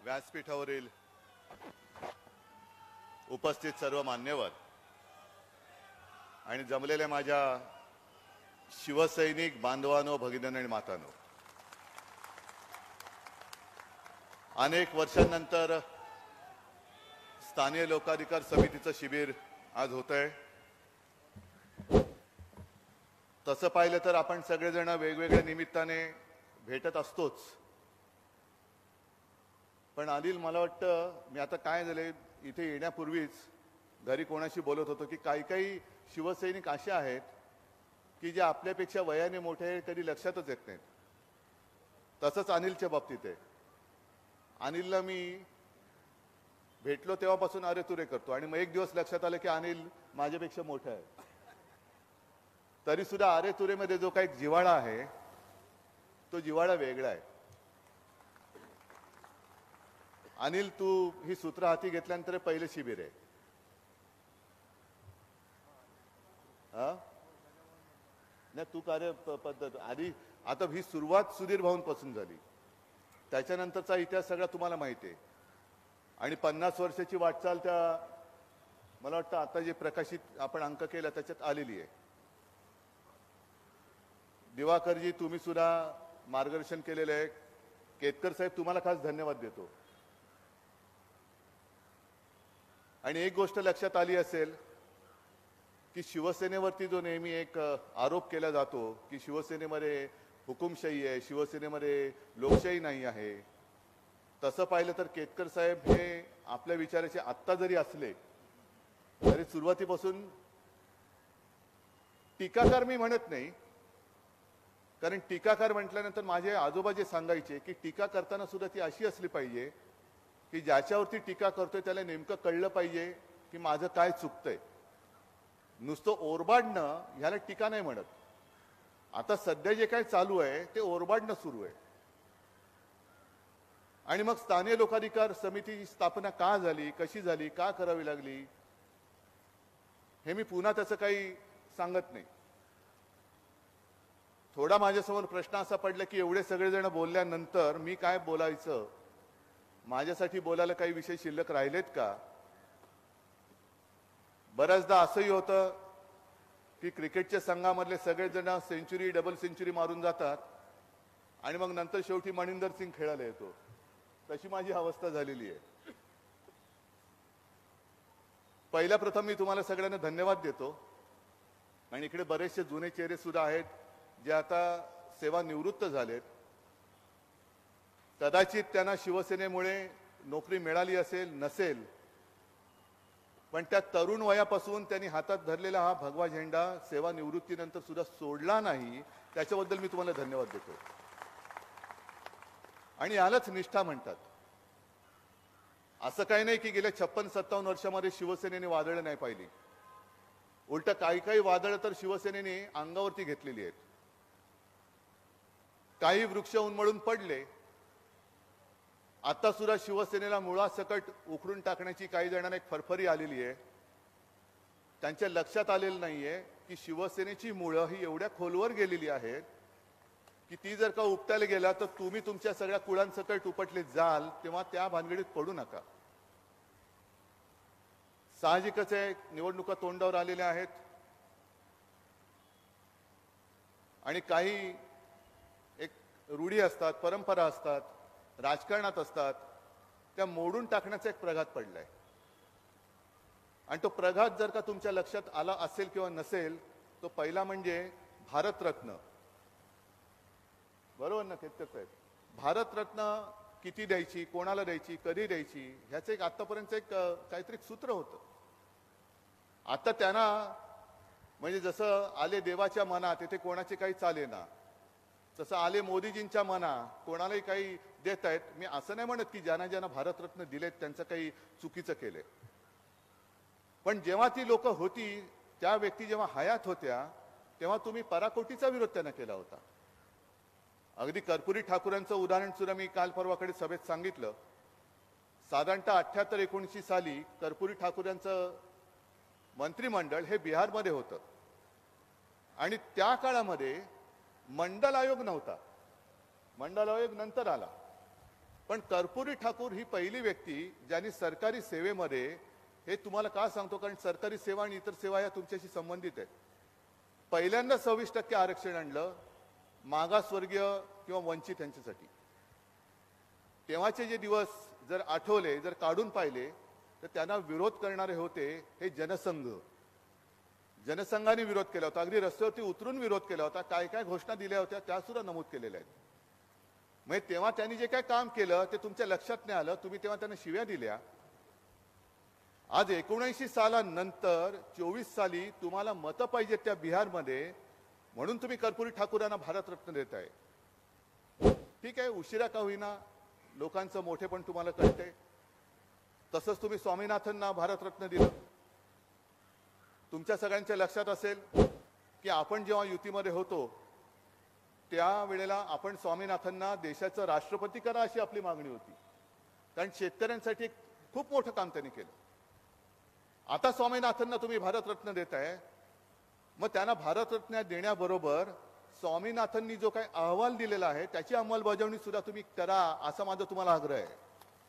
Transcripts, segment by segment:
व्यासपीठावरील उपस्थित सर्व मान्यवर आणि जमलेल्या माझ्या शिवसैनिक बांधवांनो, भगिनींनो आणि मातांनो, अनेक वर्षांनंतर स्थानीय लोकाधिकार समितीचं शिबिर आज होतंय. तसं पाहिलं तर आपण सगळेजण वेगवेगळ्या निमित्ताने भेटत असतोच. पण अनिल, मला वाटतं मी आता काय झाले, इथे येण्यापूर्वीच घरी कोणाशी बोलत होतो की काही काही शिवसैनिक असे आहेत की जे आपल्यापेक्षा वयाने मोठे आहेत, कधी लक्षातच येत नाहीत. तसंच अनिलच्या बाबतीत आहे. अनिलला मी भेटलो तेव्हापासून अरे तुरे करतो आणि मग एक दिवस लक्षात आलं की अनिल माझ्यापेक्षा मोठा आहे. तरी सुद्धा अरे तुरेमध्ये जो काही जिव्हाळा आहे तो जिव्हाळा वेगळा आहे. अनिल, तू ही सूत्र हाती घेतल्यानंतर पहिलं शिबिर आहे. नाही, तू कार्य पद्धत आधी आता ही सुरुवात सुधीर भाऊंपासून झाली. त्याच्यानंतरचा इतिहास सगळा तुम्हाला माहिती आहे. आणि 50 वर्षाची वाटचाल त्या मला वाटतं आता जे प्रकाशित आपण अंक केला त्याच्यात आलेली आहे. दिवाकरजी, तुम्ही सुद्धा मार्गदर्शन केलेलं आहे. केतकर साहेब, तुम्हाला खास धन्यवाद देतो. आणि एक गोष्ट लक्षात आली असेल की शिवसेनेवरती जो नेहमी एक आरोप केला जातो की शिवसेनेमध्ये हुकुमशाही आहे, शिवसेनेमध्ये लोकशाही नाही आहे, तसं पाहिलं तर केतकर साहेब हे आपल्या विचाराचे आत्ता जरी असले तरी सुरुवातीपासून टीकाकार मी म्हणत नाही, कारण टीकाकार म्हटल्यानंतर माझे आजोबा जे सांगायचे की टीका करताना सुद्धा ती अशी असली पाहिजे की ज्याच्यावरती टीका करतोय त्याला नेमकं कळलं पाहिजे की माझं काय चुकतंय. नुसतं ओरबाडणं ह्याला टीका नाही म्हणत. आता सध्या जे काय चालू आहे ते ओरबाडणं सुरू आहे. आणि मग स्थानीय लोकाधिकार समितीची स्थापना का झाली, कशी झाली, का करावी लागली, हे मी पुन्हा त्याचं काही सांगत नाही. थोडा माझ्यासमोर प्रश्न असा पडला की एवढे सगळेजण बोलल्यानंतर मी काय बोलायचं, माझ्यासाठी बोलायला काही विषय शिल्लक राहिलेत का. बऱ्याचदा असंही होतं की क्रिकेटच्या संघामधले सगळेजण सेंचुरी, डबल सेंचुरी मारून जातात आणि मग नंतर शेवटी मनिंदर सिंग खेळायला येतो. तशी माझी अवस्था झालेली आहे. पहिल्या प्रथम मी तुम्हाला सगळ्यांना धन्यवाद देतो. आणि इकडे बरेचसे जुने चेहरे सुद्धा आहेत जे आता सेवानिवृत्त झालेत. कदाचित त्यांना शिवसेनेमुळे नोकरी मिळाली असेल, नसेल, पण त्या तरुण वयापासून त्यांनी हातात धरलेला हा भगवा झेंडा सेवानिवृत्तीनंतर सुद्धा सोडला नाही. त्याच्याबद्दल मी तुम्हाला धन्यवाद देतो. आणि यालाच निष्ठा म्हणतात. असं काही नाही की गेल्या 56-57 वर्षामध्ये शिवसेनेने वादळं नाही पाहिली. उलट काही काही वादळं तर शिवसेनेने अंगावरती घेतलेली आहेत. काही वृक्ष उन्मळून पडले. आता सुद्धा शिवसेनेला मुळासकट उखडून टाकण्याची काही जणांना एक फरफरी आलेली आहे. त्यांच्या लक्षात आलेलं नाहीये की शिवसेनेची मुळं ही एवढ्या खोलवर गेलेली आहेत की ती जर का उपटायला गेला तर तुम्ही तुमच्या सगळ्या कुळांसकट उपटले जाल, तेव्हा त्या भानगडीत पडू नका. साहजिकच आहे, निवडणुका तोंडावर आलेल्या आहेत आणि काही एक रूढी असतात, परंपरा असतात, राजकारणात असतात, त्या मोडून टाकण्याचा एक प्रघात पडलाय. आणि तो प्रघात जर का तुमच्या लक्षात आला असेल किंवा नसेल, तो पहिला म्हणजे भारतरत्न. बरोबर ना केतकर साहेब? भारतरत्न किती द्यायची, कोणाला द्यायची, कधी द्यायची, ह्याचं एक आतापर्यंत एक काहीतरी सूत्र होतं. आता त्यांना म्हणजे जसं आले देवाच्या मनात, तिथे कोणाचे काही चालेना, तसं आले मोदीजींच्या मना, कोणालाही काही देत आहेत. मी असं नाही म्हणत की ज्यांना ज्यांना भारतरत्न दिलेत त्यांचं काही चुकीचं केलंय. पण जेव्हा ती लोक होती, त्या व्यक्ती जेव्हा हयात होत्या, तेव्हा तुम्ही पराकोटीचा विरोध त्यांना केला होता. अगदी कर्पुरी ठाकूरांचं उदाहरण सुद्धा मी काल परवाकडे सभेत सांगितलं. साधारणतः 78-79 साली कर्पुरी ठाकूरांचं मंत्रिमंडळ हे बिहारमध्ये होतं आणि त्या काळामध्ये मंडल आयोग नव्हता. मंडल आयोग नंतर आला. पण कर्पुरी ठाकूर ही पहिली व्यक्ती ज्यांनी सरकारी सेवेमध्ये, हे तुम्हाला का सांगतो कारण सरकारी सेवा आणि इतर सेवा या तुमच्याशी संबंधित आहेत, पहिल्यांदा 26% आरक्षण आणलं मागासवर्गीय किंवा वंचित यांच्यासाठी. तेव्हाचे जे दिवस जर आठवले, जर काढून पाहिले, तर त्यांना विरोध करणारे होते हे जनसंघ. जनसंघाने विरोध केला होता, अगदी रस्त्यावरती उतरून विरोध केला होता, काय काय घोषणा दिल्या होत्या त्या सुद्धा नमूद केलेल्या आहेत. म्हणजे तेव्हा त्यांनी जे काय काम केलं ते तुमच्या लक्षात नाही आलं, तुम्ही तेव्हा त्यांना शिव्या दिल्या. आज 79 सालानंतर 24 साली तुम्हाला मतं पाहिजेत त्या बिहारमध्ये, म्हणून तुम्ही कर्पुरी ठाकूर यांना भारतरत्न देत आहे. ठीक आहे, उशिरा का होईना लोकांचं मोठेपण तुम्हाला कळते. तसंच तुम्ही स्वामीनाथनना भारतरत्न दिलं. तुमच्या सगळ्यांच्या लक्षात असेल की आपण जेव्हा युतीमध्ये होतो त्यावेळेला आपण स्वामीनाथनना देशाचं राष्ट्रपती करा अशी आपली मागणी होती, कारण शेतकऱ्यांसाठी खूप मोठं काम त्यांनी केलं. आता स्वामीनाथनना तुम्ही भारतरत्न देताय, मग त्यांना भारतरत्न देण्याबरोबर स्वामीनाथननी जो काही अहवाल दिलेला आहे त्याची अंमलबजावणी सुद्धा तुम्ही करा असा माझा तुम्हाला आग्रह आहे.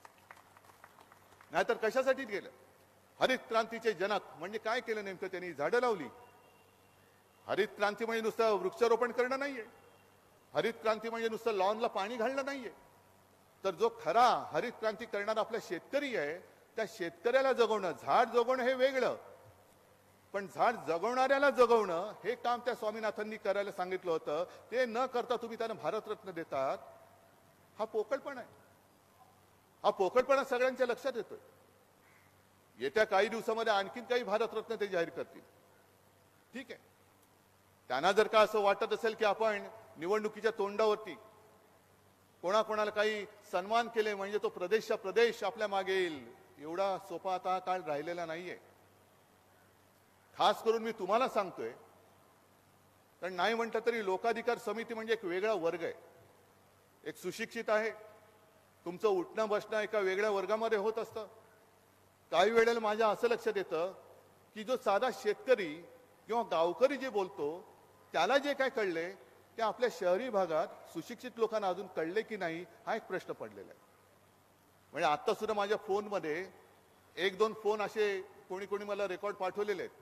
नाहीतर कशासाठी गेलं? हरित क्रांतीचे जनक म्हणजे काय केलं नेमकं? त्यांनी झाडं लावली. हरित क्रांती म्हणजे नुसतं वृक्षारोपण करणं नाहीये. हरित क्रांती म्हणजे नुसतं लॉनला पाणी घालणं नाहीये. तर जो खरा हरित क्रांती करणारा आपला शेतकरी आहे, त्या शेतकऱ्याला जगवणं, झाड जगवणं हे वेगळं, पण झाड जगवणाऱ्याला जगवणं हे काम त्या स्वामीनाथननी करायला सांगितलं होतं. ते न करता तुम्ही त्यांना भारतरत्न देतात, हा पोकळपणा आहे. हा पोकळपणा सगळ्यांच्या लक्षात येतोय. येत्या काही दिवसामध्ये आणखीन काही भारतरत्न ते जाहीर करतील. ठीक आहे, त्यांना जर का असं वाटत असेल की आपण निवडणुकीच्या तोंडावरती कोणाकोणाला काही सन्मान केले म्हणजे तो प्रदेशच्या प्रदेश आपल्या मागे येईल, एवढा सोपा आता काळ राहिलेला नाहीये. खास करून मी तुम्हाला सांगतोय, कारण नाही म्हटलं तरी लोकाधिकार समिती म्हणजे एक वेगळा वर्ग आहे. एक सुशिक्षित आहे, तुमचं उठणं बसणं एका वेगळ्या वर्गामध्ये होत असतं. काही वेळेला माझ्या असं लक्षात येतं की जो साधा शेतकरी किंवा गावकरी जे बोलतो त्याला जे काय कळले ते आपल्या शहरी भागात सुशिक्षित लोकांना अजून कळले की नाही हा एक प्रश्न पडलेला आहे. म्हणजे आता सुद्धा माझ्या फोनमध्ये 1-2 फोन असे कोणी कोणी मला रेकॉर्ड पाठवलेले आहेत.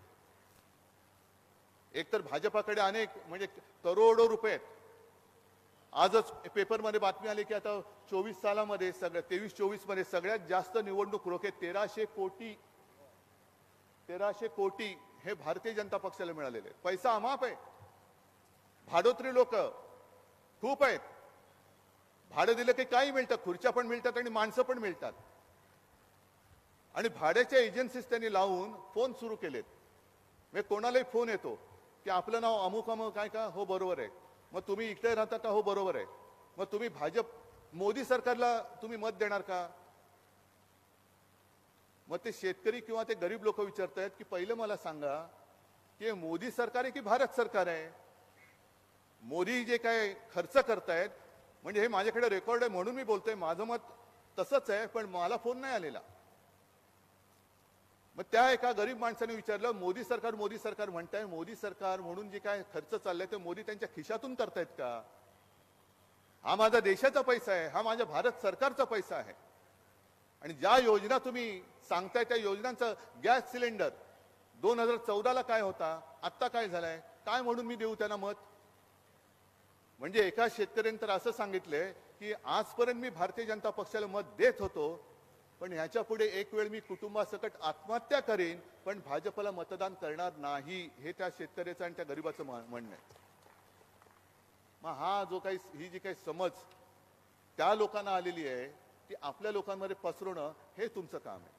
एकतर भाजपाकडे अनेक म्हणजे करोडो रुपये आहेत. आजच पेपरमध्ये बातमी आली की आता 24 सालामध्ये 23-24 मध्ये सगळ्यात जास्त निवडणूक रोखे 1300 कोटी हे भारतीय जनता पक्षाला मिळालेले. पैसा अमाप आहे. भाडोत्री लोक खूप आहेत. भाडं दिलं की काही मिळतं, खुर्च्या पण मिळतात आणि माणसं पण मिळतात. आणि भाड्याच्या एजन्सीज त्यांनी लावून फोन सुरू केलेत. म्हणजे कोणालाही फोन येतो की आपलं नाव अमुक अमुक काय का, हो बरोबर आहे. मग तुम्ही इकडे राहता का, हो बरोबर आहे. मग तुम्ही भाजप मोदी सरकारला तुम्ही मत देणार का? मग ते शेतकरी किंवा ते गरीब लोक विचारतायत की पहिलं मला सांगा की मोदी सरकार आहे की भारत सरकार आहे? मोदी जे काय खर्च करतायत, म्हणजे हे माझ्याकडे रेकॉर्ड आहे म्हणून मी बोलतोय, माझं मत तसंच आहे, पण मला फोन नाही आलेला. मग त्या एका गरीब माणसाने विचारलं, मोदी सरकार म्हणताय, मोदी सरकार म्हणून जे काय खर्च चाललाय ते मोदी त्यांच्या खिशातून करतायत का? हा माझा देशाचा पैसा आहे, हा माझ्या भारत सरकारचा पैसा आहे. आणि ज्या योजना तुम्ही सांगताय त्या योजनांचा गॅस सिलेंडर 2014ला काय होता, आत्ता काय झालाय, काय म्हणून मी देऊ त्यांना मत? म्हणजे एका शेतकऱ्याने तर असं सांगितलंय की आजपर्यंत मी भारतीय जनता पक्षाला मत देत होतो, पण ह्याच्या पुढे एक वेळ मी कुटुंबासकट आत्महत्या करेन, पण भाजपला मतदान करणार नाही, हे त्या शेतकऱ्याचं आणि त्या गरीबाचं म्हणणं आहे. मग हा जो काही ही जी काही समज त्या लोकांना आलेली आहे ती आपल्या लोकांमध्ये पसरवणं हे तुमचं काम आहे.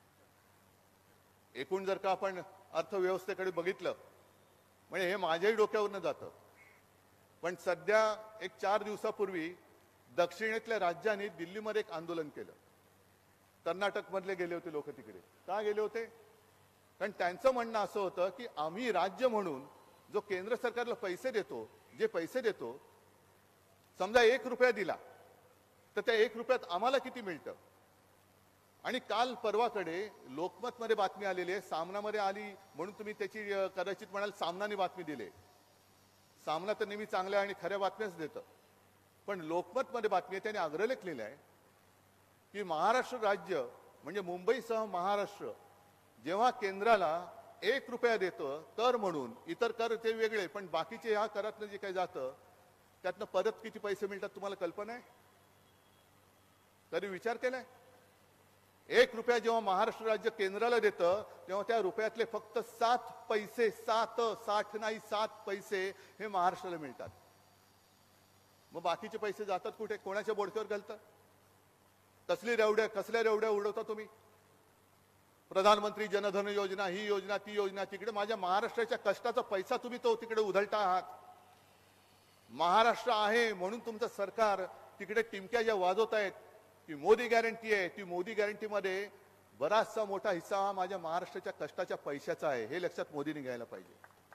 एकूण जर का आपण अर्थव्यवस्थेकडे बघितलं म्हणजे हे माझ्याही डोक्यावरनं जातं. पण सध्या एक 4 दिवसापूर्वी दक्षिणेतल्या राज्यांनी दिल्लीमध्ये एक आंदोलन केलं. कर्नाटक मधले गेले होते लोक तिकडे. का गेले होते? कारण त्यांचं म्हणणं असं होतं की आम्ही राज्य म्हणून जो केंद्र सरकारला पैसे देतो, जे पैसे देतो, समजा 1 रुपया दिला तर त्या 1 रुपयात आम्हाला किती मिळतं? आणि काल परवाकडे लोकमतमध्ये बातमी आलेली आहे, सामनामध्ये आली म्हणून तुम्ही त्याची कदाचित म्हणाल सामनाने बातमी दिली. सामना तर नेहमी चांगल्या आणि खऱ्या बातम्याच देतं, पण लोकमतमध्ये बातमी आहे, त्याने अग्रलेख लिहिला आहे की महाराष्ट्र राज्य म्हणजे मुंबईसह महाराष्ट्र जेव्हा केंद्राला 1 रुपया देतं कर म्हणून, इतर कर ते वेगळे, पण बाकीचे ह्या करातनं जे काही जातं त्यातनं परत किती पैसे मिळतात तुम्हाला कल्पना आहे? तरी विचार केलाय? 1 रुपया जेव्हा महाराष्ट्र राज्य केंद्राला देतं तेव्हा त्या रुपयातले फक्त 7 पैसे, 60 नाही 7 पैसे हे महाराष्ट्राला मिळतात. मग बाकीचे पैसे जातात कुठे? कोणाच्या बोडक्यावर घालतात? कसल्या रेवड्या उडवता तुम्ही? प्रधानमंत्री जनधन योजना, ही योजना, ती योजना, तिकडे माझ्या महाराष्ट्राच्या कष्टाचा पैसा तुम्ही तो तिकडे उधळता आहात. महाराष्ट्र आहे म्हणून तुमचं सरकार तिकडे टिमक्या ज्या वाजवत आहेत ती मोदी गॅरंटी आहे, ती मोदी गॅरंटीमध्ये बराचसा मोठा हिस्सा हा माझ्या महाराष्ट्राच्या कष्टाच्या पैशाचा आहे, हे लक्षात मोदींनी घ्यायला पाहिजे.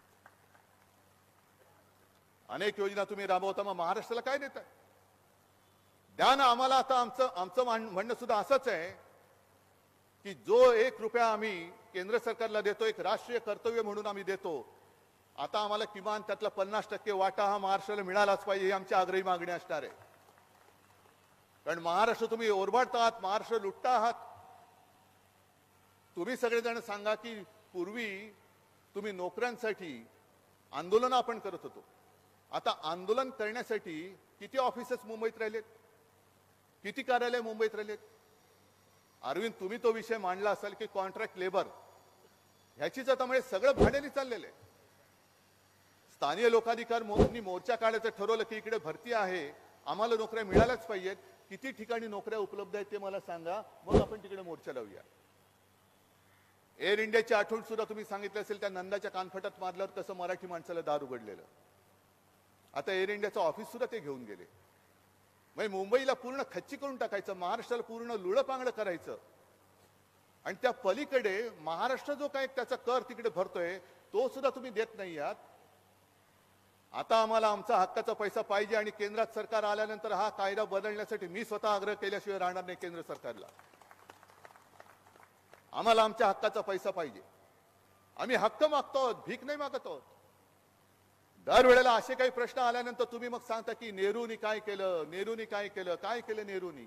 अनेक योजना तुम्ही राबवता, मग महाराष्ट्राला काय देताय? द्या ना आम्हाला. आता आमचं म्हणणं सुद्धा असंच आहे की जो 1 रुपया आम्ही केंद्र सरकारला देतो, एक राष्ट्रीय कर्तव्य म्हणून आम्ही देतो, आता आम्हाला किमान त्यातला 50% वाटा हा महाराष्ट्राला मिळालाच पाहिजे, ही आमची आग्रही मागणी असणार आहे. कारण महाराष्ट्र तुम्ही ओरबाडता आहात, महाराष्ट्र लुटता आहात. तुम्ही सगळेजण सांगा की पूर्वी तुम्ही नोकऱ्यांसाठी आंदोलन आपण करत होतो, आता आंदोलन करण्यासाठी किती ऑफिसेस मुंबईत राहिलेत, किती कार्यालय मुंबईत राहिलेत? अरविंद, तुम्ही तो विषय मांडला असाल की कॉन्ट्रॅक्ट लेबर, ह्याचीच आता म्हणजे सगळं भाड्याने चाललेलं आहे. स्थानिक लोकाधिकार मोर्चा काढायचं ठरवलं की इकडे भरती आहे, आम्हाला नोकऱ्या मिळाल्याच पाहिजेत. किती ठिकाणी नोकऱ्या उपलब्ध आहेत ते मला सांगा, मग आपण तिकडे मोर्चा लावूया. एअर इंडियाची आठवण सुद्धा तुम्ही सांगितलं असेल, त्या नंदाच्या कानफटात मारल्यावर कसं मराठी माणसाला दार उघडलेलं. आता एअर इंडियाचं ऑफिस सुद्धा ते घेऊन गेले. म्हणजे मुंबईला पूर्ण खच्ची करून टाकायचं, महाराष्ट्राला पूर्ण लुळपांगड करायचं. आणि त्या पलीकडे महाराष्ट्र जो काय त्याचा कर तिकडे भरतोय तो सुद्धा तुम्ही देत नाही आहात. आता आम्हाला आमचा हक्काचा पैसा पाहिजे आणि केंद्रात सरकार आल्यानंतर हा कायदा बदलण्यासाठी मी स्वतः आग्रह केल्याशिवाय राहणार नाही केंद्र सरकारला. आम्हाला आमच्या हक्काचा पैसा पाहिजे. आम्ही हक्क मागतो, भीक नाही मागत आहोत. दरवेळेला असे काही प्रश्न आल्यानंतर तुम्ही मग सांगता की नेहरूनी काय केलं, नेहरूनी काय केलं, काय केलं नेहरूनी.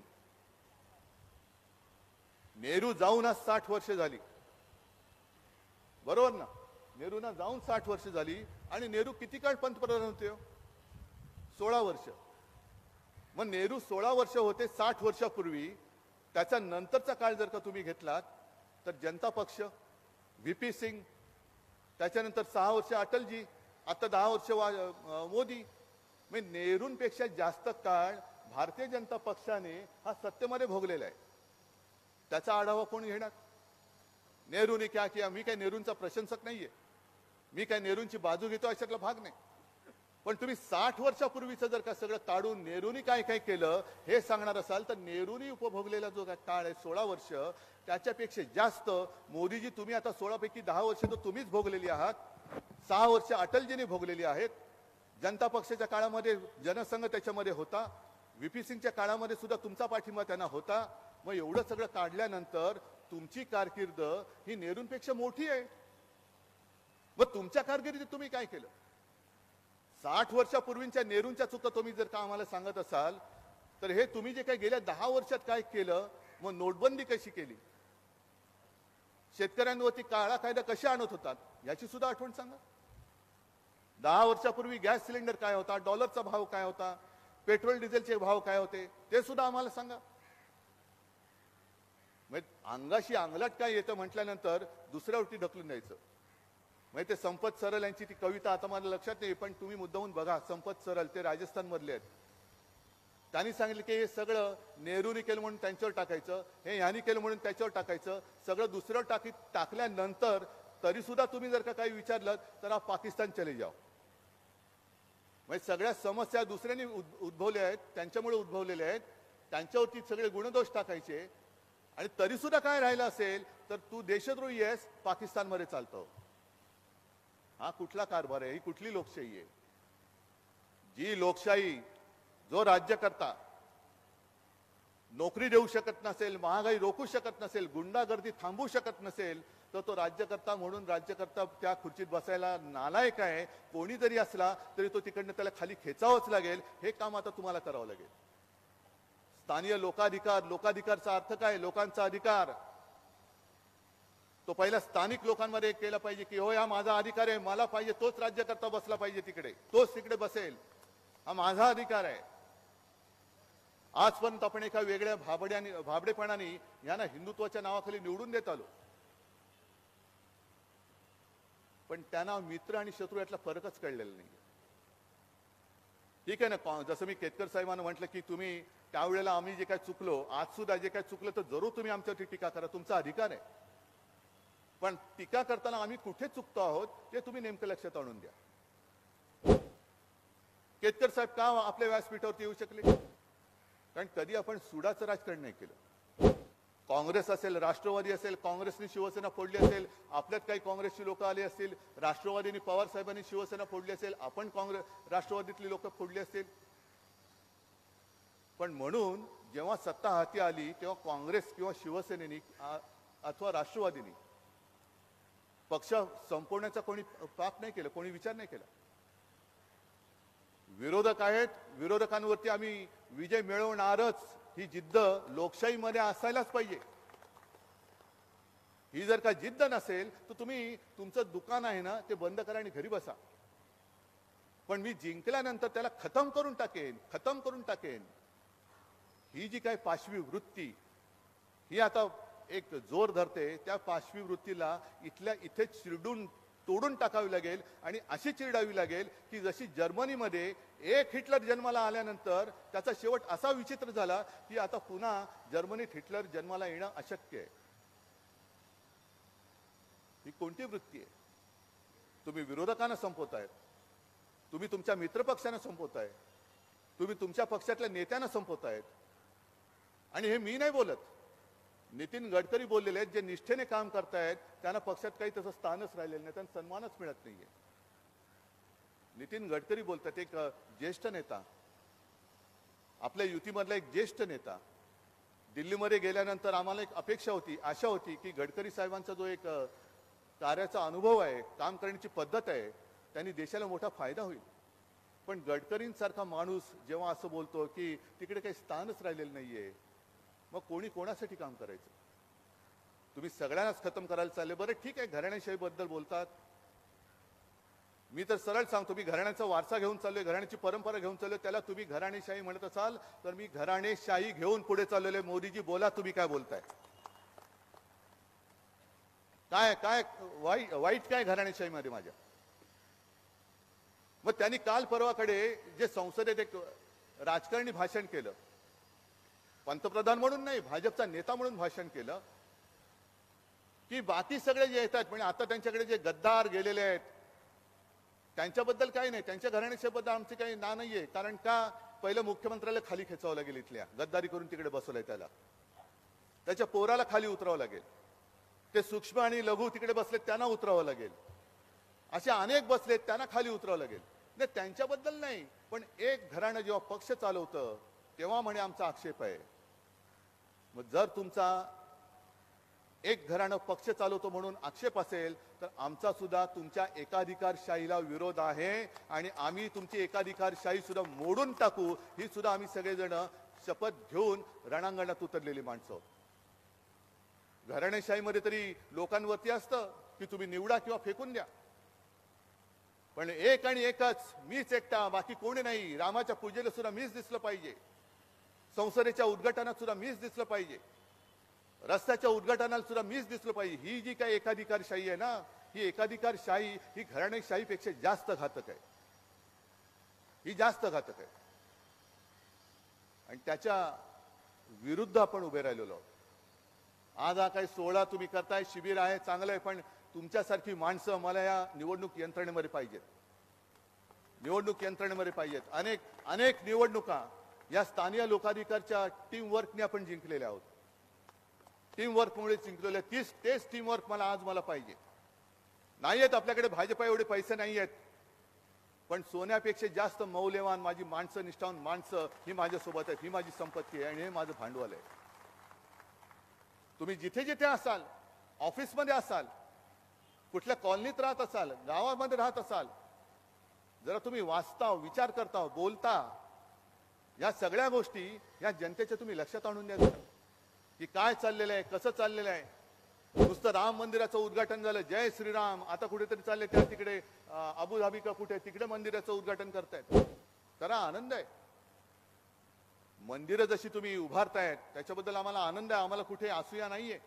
नेहरू जाऊन आज 60 वर्ष झाली, बरोबर ना? नेहरूंना जाऊन 60 वर्ष झाली आणि नेहरू किती काळ पंतप्रधान होते? 16 वर्ष. मग नेहरू 16 वर्ष होते 60 वर्षापूर्वी. त्याच्या नंतरचा काळ जर का तुम्ही घेतलात तर जनता पक्ष, व्हीपी सिंग, त्याच्यानंतर 6 वर्ष अटलजी, आता 10 वर्ष मोदी. म्हणजे नेहरूंपेक्षा जास्त काळ भारतीय जनता पक्षाने हा सत्तेमध्ये भोगलेला आहे. त्याचा आढावा कोण घेणार? नेहरूने क्या किया? मी काय नेहरूंचा प्रशंसक नाहीये, मी काय नेहरूंची बाजू घेतो अशातला भाग नाही. पण तुम्ही 60 वर्षापूर्वीचं जर का सगळं काढून नेहरूनी काय काय केलं हे सांगणार असाल तर नेहरूनी उपभोगलेला जो काळ आहे 16 वर्ष, त्याच्यापेक्षा जास्त मोदीजी तुम्ही आता 16 पैकी 10 वर्ष तर तुम्हीच भोगलेली आहात. 6 वर्ष अटलजीने भोगलेली आहेत. जनता पक्षाच्या काळामध्ये जनसंघ त्याच्यामध्ये होता, व्हीपी सिंगच्या काळामध्ये सुद्धा तुमचा पाठिंबा त्यांना होता. मग एवढं सगळं काढल्यानंतर तुमची कारकीर्द ही नेहरूंपेक्षा मोठी आहे. मग तुमच्या कारकिर्दीत तुम्ही काय केलं? 60 वर्षापूर्वीच्या नेहरूंच्या चुका तुम्ही जर का आम्हाला सांगत असाल तर हे तुम्ही जे काही गेल्या 10 वर्षात काय केलं, मग नोटबंदी कशी केली, शेतकऱ्यांवरती काळा कायदा कशा आणत होतात याची सुद्धा आठवण सांगा. 10 वर्षापूर्वी गॅस सिलेंडर काय होता, डॉलरचा भाव काय होता, पेट्रोल डिझेलचे भाव काय होते ते सुद्धा आम्हाला सांगा. अंगाशी अंगलाट काय येतं म्हटल्यानंतर दुसऱ्यावरती ढकलून द्यायचं. म्हणजे ते संपत सरल यांची ती कविता आता मला लक्षात नाही, पण तुम्ही मुद्दाहून बघा. संपत सरल ते राजस्थान मधले आहेत. त्यांनी सांगितलं की हे सगळं नेहरूनी केलं म्हणून त्यांच्यावर टाकायचं, हे ह्यांनी केलं म्हणून त्याच्यावर टाकायचं, सगळं दुसऱ्यावर टाकल्यानंतर तरी सुद्धा तुम्ही जर का काही विचारलं तर आप पाकिस्तान चले जाओ. म्हणजे सगळ्या समस्या दुसऱ्यांनी उद्भवल्या आहेत, त्यांच्यामुळे उद्भवलेल्या आहेत, त्यांच्यावरती सगळे गुणदोष टाकायचे. आणि तरी सुद्धा काय राहिलं असेल तर तू देशद्रोही आहेस, पाकिस्तानमध्ये चालतो. हा कुठला कारभार आहे? ही कुठली लोकशाही आहे? जी लोकशाही जो राज्यकर्ता नोकरी देऊ शकत नसेल, महागाई रोखू शकत नसेल, गुंडागर्दी थांबवू शकत नसेल, तर तो राज्यकर्ता म्हणून राज्यकर्ता त्या खुर्चीत बसायला नालायक आहे. कोणी जरी असला तरी तो तिकडनं त्याला खाली खेचावंच लागेल. हे काम आता तुम्हाला करावं लागेल. स्थानीय लोकाधिकार, लोकाधिकारचा अर्थ काय? लोकांचा अधिकार. तो पहिला स्थानिक लोकांमध्ये केला पाहिजे की होय हा माझा अधिकार आहे, मला पाहिजे तोच राज्यकर्ता बसला पाहिजे तिकडे, तोच तिकडे बसेल, हा माझा अधिकार आहे. आजपर्यंत आपण एका वेगळ्या भाबडेपणाने यांना हिंदुत्वाच्या नावाखाली निवडून देत आलो, पण त्यांना मित्र आणि शत्रू यातला फरकच कळलेला नाही. ठीक आहे ना, जसं मी केतकर साहेबांना म्हटलं की तुम्ही त्यावेळेला आम्ही जे काय चुकलो, आज सुद्धा जे काय चुकलं तर जरूर तुम्ही आमच्यावरती टीका करा, तुमचा अधिकार आहे. पण टीका करताना आम्ही कुठे चुकतो आहोत ते तुम्ही नेमकं लक्षात आणून द्या. केतकर साहेब का आपल्या व्यासपीठावरती येऊ शकले? कारण कधी आपण सुडाचं राजकारण नाही केलं. काँग्रेस असेल, राष्ट्रवादी असेल, काँग्रेसने शिवसेना फोडली असेल, आपल्यात काही काँग्रेसची लोक आली असतील, राष्ट्रवादीने पवार साहेबांनी शिवसेना फोडली असेल, आपण राष्ट्रवादीतली लोक फोडली असतील. पण म्हणून जेव्हा सत्ता हाती आली तेव्हा काँग्रेस किंवा शिवसेनेनी अथवा राष्ट्रवादीनी पक्ष संपवण्याचा कोणी पाप नाही केलं, कोणी विचार नाही केला. विरोधक आहेत, विरोधकांवरती आम्ही विजय मिळवणारच ही जिद्द लोकशाहीमध्ये असायलाच पाहिजे. ही जर का जिद्द नसेल तर तुम्ही तुमचं दुकान आहे ना ते बंद करा आणि घरी बसा. पण मी जिंकल्यानंतर त्याला खतम करून टाकेन ही जी काही पाशवी वृत्ती ही आता एक जोर धरते, त्या पाशवी वृत्तीला इथल्या इथे चिरडून तोडून टाकावी लागेल. आणि अशी चिरडावी लागेल की जशी जर्मनीमध्ये एक हिटलर जन्माला आल्यानंतर त्याचा शेवट असा विचित्र झाला की आता पुन्हा जर्मनीत हिटलर जन्माला येणं अशक्य आहे. ही कोणती वृत्ती आहे? तुम्ही विरोधकांना संपवताय, तुम्ही तुमच्या मित्रपक्षांना संपवताय, तुम्ही तुमच्या पक्षातल्या नेत्यांना संपवतायत. आणि हे मी नाही बोलत, नितीन गडकरी बोललेले आहेत, जे निष्ठेने काम करतायत त्यांना पक्षात काही तसं स्थानच राहिलेलं नाही, त्यांना सन्मानच मिळत नाहीये. नितीन गडकरी बोलतात, एक ज्येष्ठ नेता, आपल्या युतीमधला एक ज्येष्ठ नेता. दिल्लीमध्ये गेल्यानंतर आम्हाला एक अपेक्षा होती, आशा होती की गडकरी साहेबांचा जो एक कार्याचा अनुभव आहे, काम करण्याची पद्धत आहे, त्यांनी देशाला मोठा फायदा होईल. पण गडकरींसारखा माणूस जेव्हा असं बोलतो की तिकडे काही स्थानच राहिलेलं नाहीये, मग कोणी कोणासाठी काम करायचं? तुम्ही सगळ्यांनाच खतम करायला चालले. बरं ठीक आहे, घराणेशाही बद्दल बोलतात, मी तर सरळ सांगतो, मी घराण्याचा वारसा घेऊन चाललोय, घराण्याची परंपरा घेऊन चाललोय, त्याला तुम्ही घराणेशाही म्हणत असाल तर मी घराणेशाही घेऊन पुढे चाललेलो. मोदीजी बोला, तुम्ही काय बोलताय? काय काय वाईट काय घराणेशाहीमध्ये माझ्या? मग त्यांनी काल परवाकडे जे संसदेत एक राजकारणी भाषण केलं, पंतप्रधान म्हणून नाही, भाजपचा नेता म्हणून भाषण केलं की बाकी सगळे जे येतात म्हणजे आता त्यांच्याकडे जे गद्दार गेलेले आहेत त्यांच्याबद्दल काही नाही, त्यांच्या घराण्याबद्दल आमचे काही ना नाहीये. कारण का? पहिलं मुख्यमंत्र्याला खाली खेचावं लागेल, इथल्या गद्दारी करून तिकडे बसवलंय त्याला, त्याच्या पोराला खाली उतरावं लागेल, ते सूक्ष्म आणि लघु तिकडे बसलेत त्यांना उतरावं लागेल, असे अनेक बसलेत त्यांना खाली उतरावं लागेल. नाही, त्यांच्याबद्दल नाही, पण एक घराणं जेव्हा पक्ष चालवतं तेव्हा म्हणे आमचा आक्षेप आहे. मग जर तुमचा एक घराणं पक्ष चालवतो म्हणून आक्षेप असेल तर आमचा सुद्धा तुमच्या एकाधिकारशाहीला विरोध आहे आणि आम्ही तुमची एकाधिकारशाही सुद्धा मोडून टाकू, ही सुद्धा आम्ही सगळेजण शपथ घेऊन रणांगणात उतरलेली माणसं. घराणेशाहीमध्ये तरी लोकांवरती असतं की तुम्ही निवडा किंवा फेकून द्या, पण एक आणि एकच, मीच एकटा, बाकी कोणी नाही. रामाच्या पूजेला सुद्धा मीच दिसलं पाहिजे, संसदेच्या उद्घाटनात सुद्धा मीच दिसलं पाहिजे, रस्त्याच्या उद्घाटनाला सुद्धा मीच दिसलं पाहिजे. ही जी काही एकाधिकारशाही आहे ना, ही एकाधिकारशाही ही घराणेशाहीपेक्षा जास्त घातक आहे, ही जास्त घातक आहे. आणि त्याच्या विरुद्ध आपण उभे राहिलेलो आहोत. आज हा काही सोहळा तुम्ही करताय, शिबिर आहे, चांगलं आहे, पण तुमच्यासारखी माणसं मला या निवडणूक यंत्रणेमध्ये पाहिजेत, निवडणूक यंत्रणेमध्ये पाहिजेत. अनेक अनेक निवडणुका या स्थानिक लोकाधिकारच्या टीम वर्कने आपण जिंकलेल्या आहोत, टीम वर्कमुळे जिंकलेले. तेच टीम वर्क मला पाहिजे. नाही आहेत आपल्याकडे भाजपा एवढे पैसे नाही आहेत, पण सोन्यापेक्षा जास्त मौल्यवान माझी माणसं, निष्ठावान माणसं ही माझ्यासोबत आहेत, ही माझी संपत्ती आहे आणि हे माझं भांडवल आहे. तुम्ही जिथे जिथे असाल, ऑफिसमध्ये असाल, कुठल्या कॉलनीत राहत असाल, गावामध्ये राहत असाल, जरा तुम्ही वाचता, विचार करता, बोलता, या सगळ्या गोष्टी या जनतेच्या तुम्ही लक्षात आणून द्या की काय चाललेलं आहे, कसं चाललेलं आहे. नुसतं राम मंदिराचं उद्घाटन झालं, जय श्रीराम, आता कुठेतरी चालले त्या तिकडे अबुधाबी का कुठे तिकडे मंदिराचं उद्घाटन करतायत. करा, आनंद आहे. मंदिरं जशी तुम्ही उभारतायत त्याच्याबद्दल आम्हाला आनंद आहे, आम्हाला कुठे असूया नाहीये.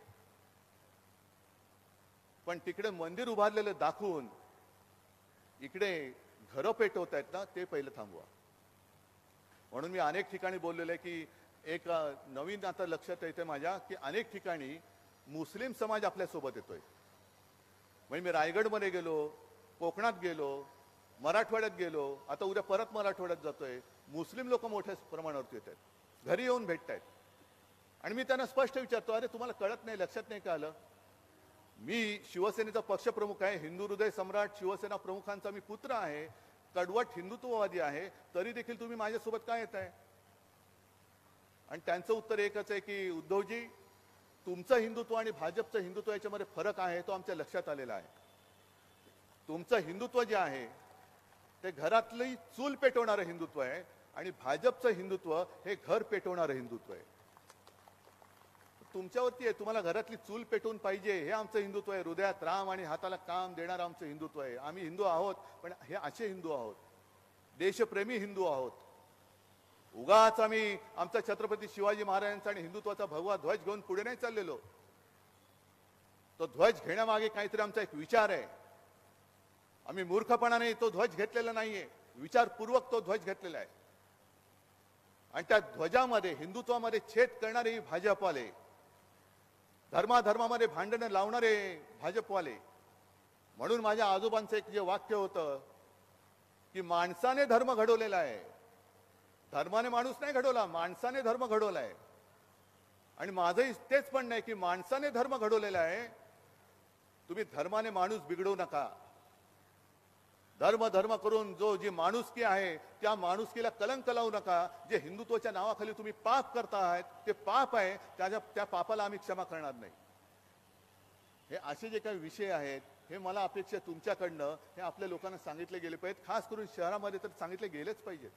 पण तिकडे मंदिर उभारलेलं दाखवून इकडे घरं पेटवतायत ना, ते पहिलं थांबवा. म्हणून मी अनेक ठिकाणी बोललेलं आहे की एक नवीन आता लक्षात येते माझ्या की अनेक ठिकाणी मुस्लिम समाज आपल्यासोबत येतोय. म्हणजे मी रायगडमध्ये गेलो, कोकणात गेलो, मराठवाड्यात गेलो, आता उद्या परत मराठवाड्यात जातोय. मुस्लिम लोक मोठ्या प्रमाणावरती येत आहेत, घरी येऊन भेटतायत. आणि मी त्यांना स्पष्ट विचारतो, अरे तुम्हाला कळत नाही, लक्षात नाही का आलं? मी शिवसेनेचा पक्षप्रमुख आहे, हिंदू हृदय सम्राट शिवसेना प्रमुखांचा मी पुत्र आहे, कडवट हिंदुत्ववादी आहे, तरी देखील तुम्ही माझ्यासोबत काय येत आहे? आणि त्यांचं उत्तर एकच आहे की उद्धवजी, तुमचं हिंदुत्व आणि भाजपचं हिंदुत्व याच्यामध्ये फरक आहे, तो आमच्या लक्षात आलेला आहे. तुमचं हिंदुत्व जे आहे ते घरातली चूल पेटवणारं हिंदुत्व आहे आणि भाजपचं हिंदुत्व हे घर पेटवणारं हिंदुत्व आहे. तुमच्यावरती आहे, तुम्हाला घरातली चूल पेटवून पाहिजे हे आमचं हिंदुत्व आहे. हृदयात राम आणि हाताला काम देणारं आमचं हिंदुत्व आहे. आम्ही हिंदू आहोत, पण हे असे हिंदू आहोत, देशप्रेमी हिंदू आहोत. उगाच आम्ही आमचा छत्रपती शिवाजी महाराजांचा आणि हिंदुत्वाचा भगवा ध्वज घेऊन पुढे नाही चाललेलो. तो ध्वज घेण्यामागे काहीतरी आमचा एक विचार आहे. आम्ही मूर्खपणाने तो ध्वज घेतलेला नाहीये, विचारपूर्वक तो ध्वज घेतलेला आहे. आणि त्या ध्वजामध्ये हिंदुत्वामध्ये छेद करणारे भाजपवाले, धर्माधर्मामध्ये भांडणं लावणारे भाजपवाले. म्हणून माझ्या आजोबांचं एक जे वाक्य होतं की माणसाने धर्म घडवलेला आहे, धर्माने माणूस नाही घडवला, माणसाने धर्म घडवलाय. आणि माझंही तेच म्हणणं आहे की माणसाने धर्म घडवलेला आहे, तुम्ही धर्माने माणूस बिघडवू नका. धर्म करून जी माणुसकी आहे त्या माणुसकीला कलंक लावू नका. जे हिंदुत्वाच्या नावाखाली तुम्ही पाप करतायत ते पाप आहे, त्या पापाला आम्ही क्षमा करणार नाही. हे असे जे काही विषय आहेत हे मला अपेक्षा तुमच्याकडनं हे आपल्या लोकांना सांगितले गेले पाहिजेत. खास करून शहरामध्ये तर सांगितले गेलेच पाहिजेत.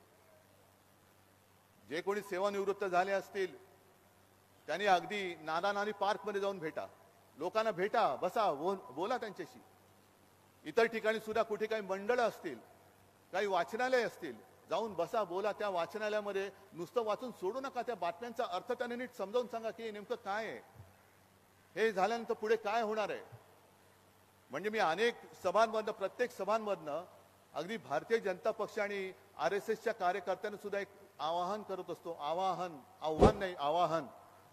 जे कोणी सेवानिवृत्त झाले असतील त्यांनी अगदी नाना पार्कमध्ये जाऊन भेटा, लोकांना भेटा, बसा, बोला त्यांच्याशी. इतर ठिकाणी सुद्धा कुठे काही मंडळ असतील, काही वाचनालय असतील, जाऊन बसा, बोला. त्या वाचनालयामध्ये नुसतं वाचून सोडू नका, त्या बातम्यांचा अर्थ त्यांनी नीट समजावून सांगा की नेमकं काय आहे, हे झाल्यानंतर पुढे काय होणार आहे. म्हणजे मी अनेक सभांमधनं, प्रत्येक सभांमधनं अगदी भारतीय जनता पक्ष आणि RSSच्या कार्यकर्त्यांना सुद्धा एक आवाहन करत असतो. आव्हान नाही, आवाहन.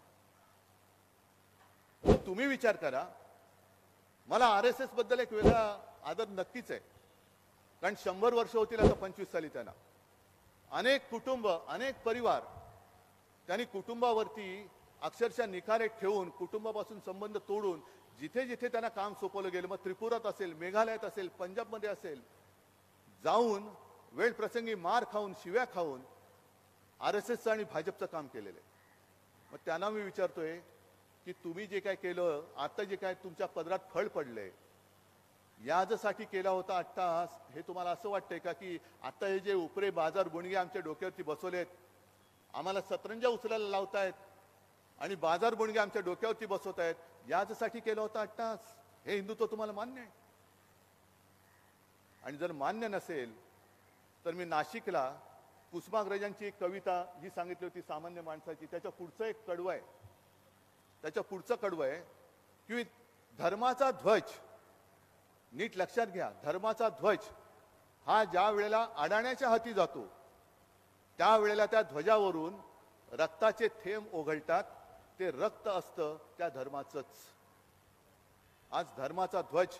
तुम्ही विचार करा, मला RSS बद्दल एक वेगळा आदर नक्कीच आहे, कारण 100 वर्ष होतील आता 25 साली त्यांना. अनेक कुटुंब, अनेक परिवार त्यांनी कुटुंबावरती अक्षरशः निखारे ठेवून, कुटुंबापासून संबंध तोडून जिथे जिथे त्यांना काम सोपवलं गेलं, मग त्रिपुरात असेल, मेघालयात असेल, पंजाबमध्ये असेल, जाऊन वेळ प्रसंगी मार खाऊन, शिव्या खाऊन RSSचं आणि भाजपचं काम केलेलं आहे. मग त्यांना मी विचारतोय की तुम्ही जे काय केलं, आता जे काय तुमच्या पदरात फळ पडलंय, यासाठी केला होता अट्टहास, हे तुम्हाला असं वाटतंय का की आता हे जे उपरे बाजार गुणगे आमच्या डोक्यावरती बसवलेत, आम्हाला सतरंजा उचलायला लावतायत आणि बाजार गुणगे आमच्या डोक्यावरती बसवतायत, यासाठी केला होता अट्टहास? हे हिंदुत्व तुम्हाला मान्य आहे? आणि जर मान्य नसेल तर मी नाशिकला कुसुमाग्रजांची एक कविता जी सांगितली होती सामान्य माणसाची, त्याच्या पुढचं एक कडवं आहे. त्याच्या पुढचं कडवं आहे की धर्माचा ध्वज, नीट लक्षात घ्या, धर्माचा ध्वज हा ज्या वेळेला अडाण्याच्या हाती जातो त्यावेळेला त्या ध्वजावरून रक्ताचे थेंब ओघळतात. ते रक्त असतं त्या धर्माचंच. आज धर्माचा ध्वज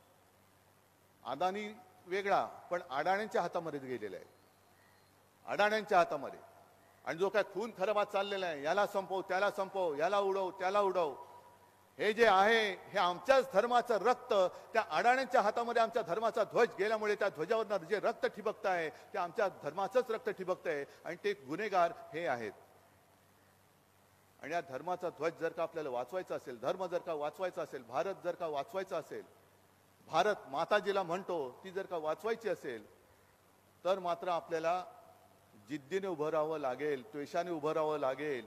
अदानी वेगळा, पण अडाण्यांच्या हातामध्ये गेलेला आहे, अडाण्यांच्या हातामध्ये. आणि जो काय खून खराबा चाललेला आहे, याला संपव, त्याला संपव, याला उडव, त्याला उडव, हे जे आहे हे आमच्याच धर्माचं रक्त त्या अडाण्यांच्या हातामध्ये आमच्या धर्माचा ध्वज गेल्यामुळे त्या ध्वजावरनं जे रक्त ठिबकत आहे ते आमच्या धर्माचंच रक्त ठिबकत आहे आणि ते गुन्हेगार हे आहेत. आणि या धर्माचा ध्वज जर का आपल्याला वाचवायचा असेल, धर्म जर का वाचवायचा असेल, भारत जर का वाचवायचा असेल, भारत माता जिला म्हणतो ती जर का वाचवायची असेल, तर मात्र आपल्याला जिद्दीने उभं राहावं लागेल, त्वेषाने उभं राहावं लागेल.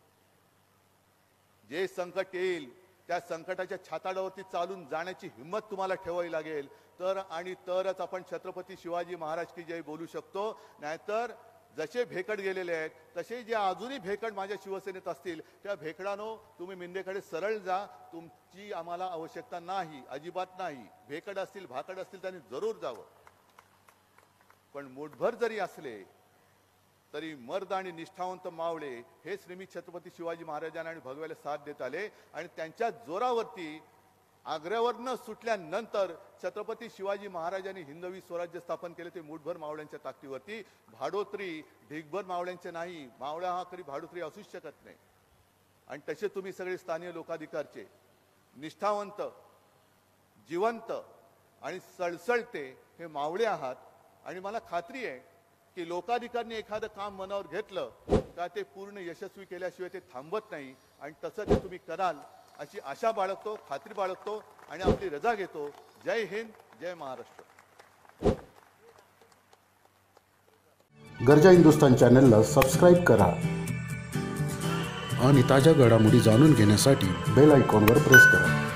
जे संकट येईल त्या संकटाच्या छाताडावरती चालून जाण्याची हिंमत तुम्हाला ठेवावी लागेल. तरच आपण छत्रपती शिवाजी महाराज की जय बोलू शकतो. नाहीतर जसे भेकड गेलेले आहेत तसे जे अजूनही भेकड माझ्या शिवसेनेत असतील त्या भेकडांनो तुम्ही मिंदेकडे सरळ जा. तुमची आम्हाला आवश्यकता नाही, अजिबात नाही. भेकड असतील, भाकड असतील त्यांनी जरूर जावं. पण मुठभर जरी असले तरी मर्द आणि निष्ठावंत मावळे हेच नेहमी छत्रपती शिवाजी महाराजांना आणि भगव्याला साथ देत आले. आणि त्यांच्या जोरावरती आग्र्यावरनं सुटल्यानंतर छत्रपती शिवाजी महाराजांनी हिंदवी स्वराज्य स्थापन केले. ते मुठभर मावळ्यांच्या ताकदीवरती. भाडोत्री ढिगभर मावळ्यांचे नाही. मावळा हा कधी भाडोत्री असूच शकत नाही. आणि तसे तुम्ही सगळे स्थानीय लोकाधिकारचे निष्ठावंत, जिवंत आणि सळसळते हे मावळे आहात. आणि मला खात्री आहे की लोकाधिकारने एखादं काम मनावर घेतलं का ते पूर्ण यशस्वी केल्याशिवाय ते थांबत नाही. आणि तसं ते तुम्ही कराल अशी आशा बाळगतो, खात्री बाळगतो आणि आपली रजा घेतो. जय हिंद, जय महाराष्ट्र. गरजा हिंदुस्तान चॅनलला सबस्क्राईब करा आणि ताज्या घडामोडी जाणून घेण्यासाठी बेल आयकॉनवर प्रेस करा.